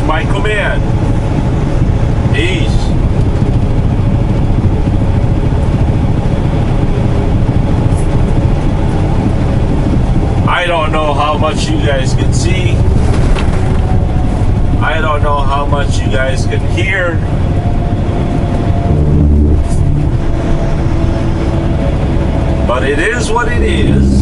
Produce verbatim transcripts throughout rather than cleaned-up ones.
my command. Peace. I don't know how much you guys can see. I don't know how much you guys can hear. But it is what it is.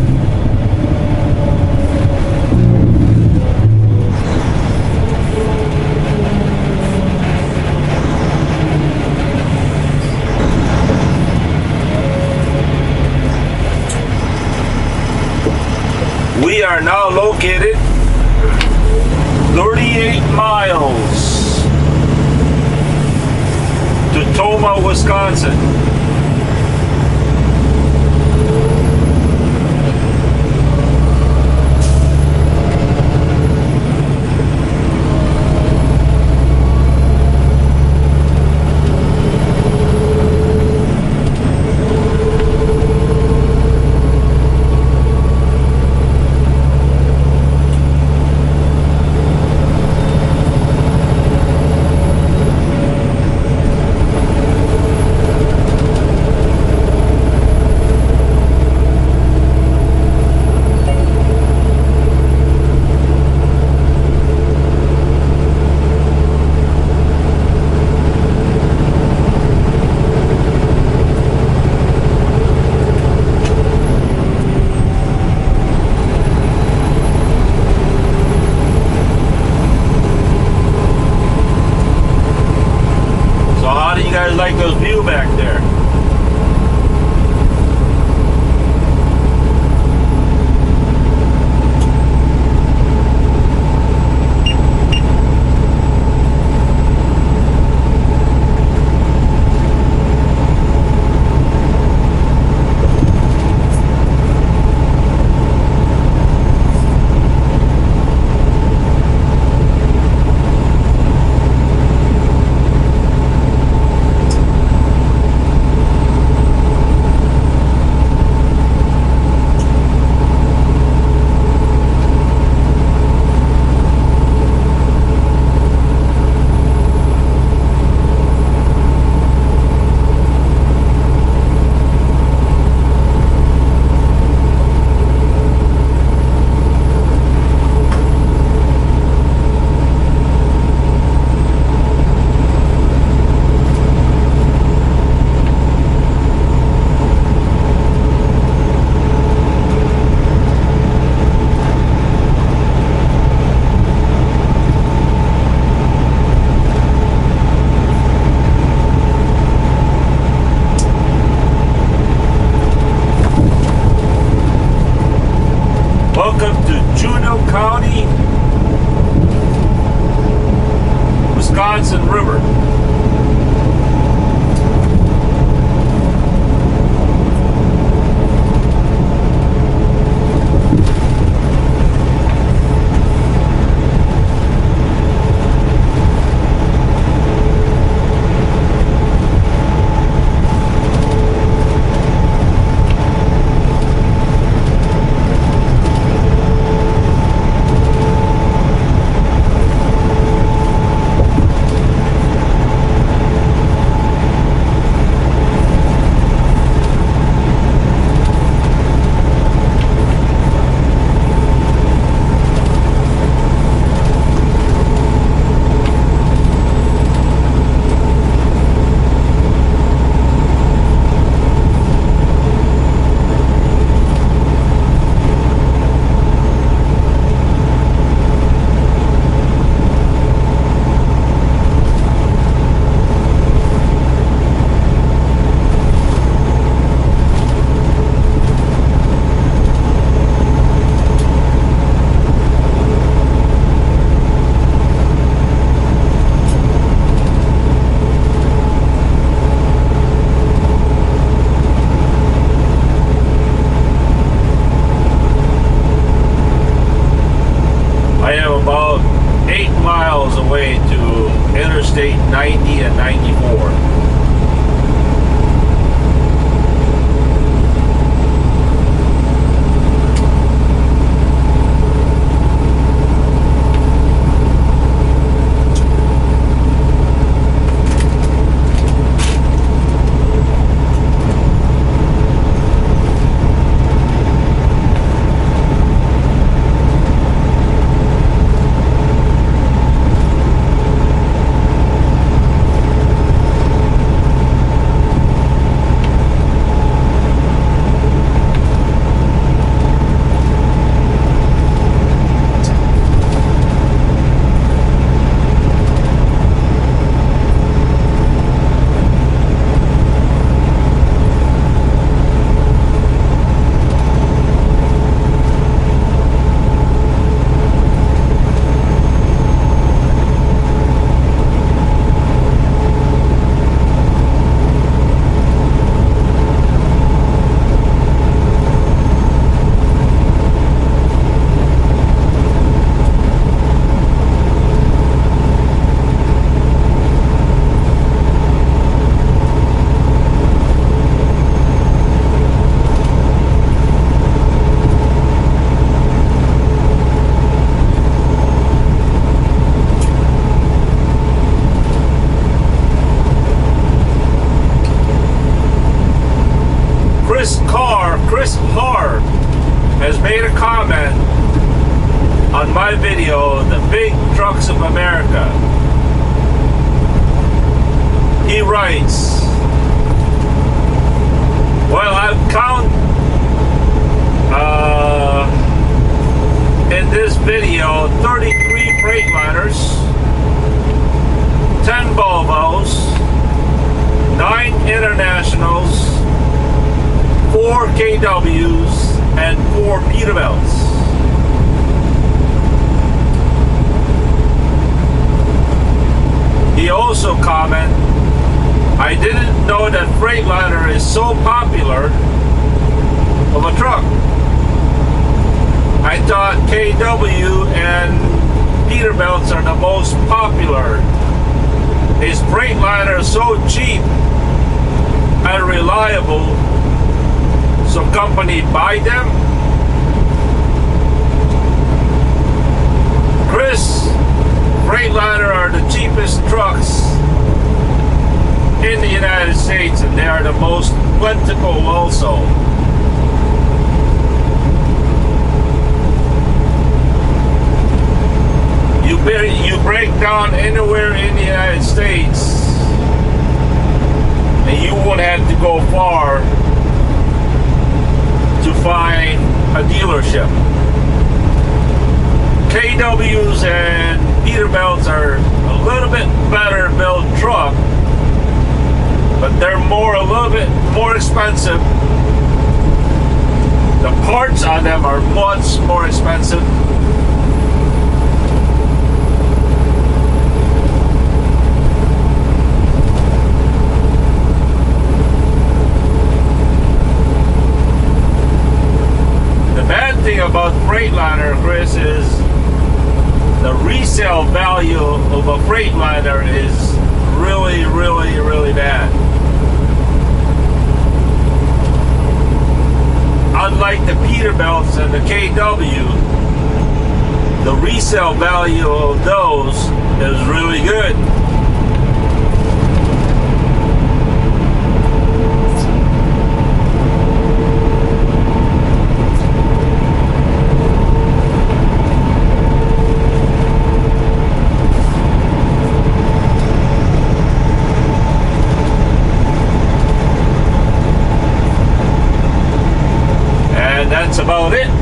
We are now located thirty-eight miles to Tomah, Wisconsin. Chris Harr has made a comment on my video, The Big Trucks of America. He writes, well, I've count uh, in this video thirty-three Freightliners, ten Volvos, nine Internationals, four K Ws, and four Peterbilts. He also commented, I didn't know that Freightliner is so popular of a truck. I thought K W and Peterbilts are the most popular. Is Freightliner so cheap and reliable, so company buy them? Chris, Freightliner are the cheapest trucks in the United States, and they are the most plentiful also. You, you break down anywhere in the United States, and you won't have to go far to find a dealership. K Ws and Peterbilts are a little bit better built truck, but they're more a little bit more expensive. The parts on them are much more expensive. The bad thing about Freightliner, Chris, is the resale value of a Freightliner is really, really, really bad. Unlike the Peterbilts and the K W, the resale value of those is really good. That's about it.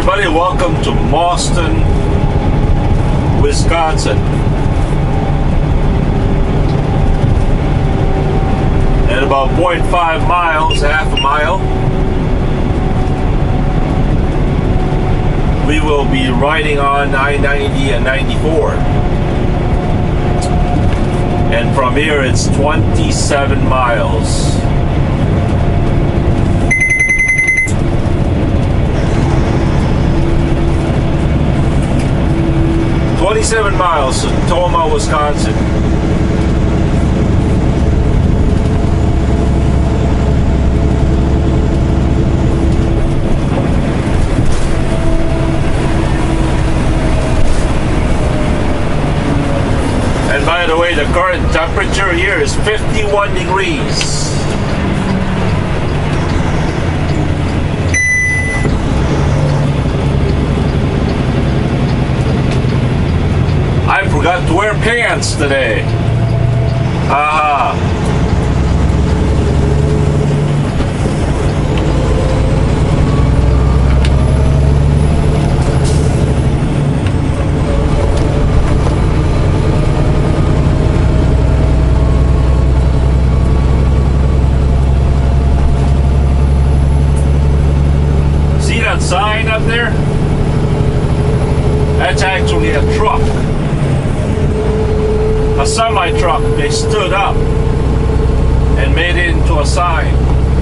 everybody, welcome to Boston, Wisconsin. At about zero point five miles, half a mile, we will be riding on I ninety and ninety-four. And from here it's twenty-seven miles. twenty-seven miles to Tomah, Wisconsin. And by the way, the current temperature here is fifty-one degrees. I forgot to wear pants today. Aha. See that sign up there? That's actually a truck. A semi-truck. They stood up and made it into a sign.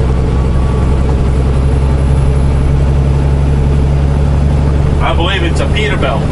I believe it's a Peterbilt.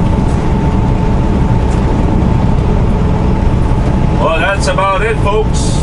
That's about it, folks.